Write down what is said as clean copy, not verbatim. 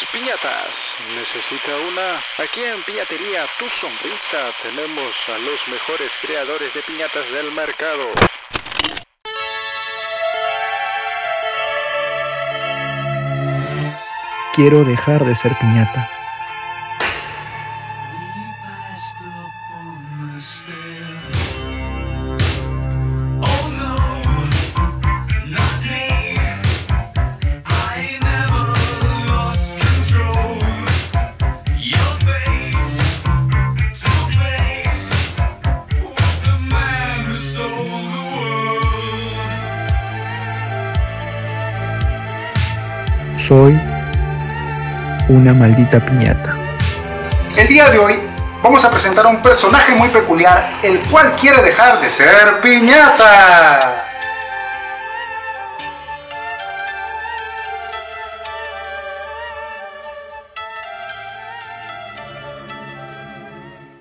piñatas. ¿Necesita una? Aquí en Piñatería Tu Sonrisa tenemos a los mejores creadores de piñatas del mercado. Quiero dejar de ser piñata. Soy una maldita piñata. El día de hoy vamos a presentar a un personaje muy peculiar, el cual quiere dejar de ser piñata.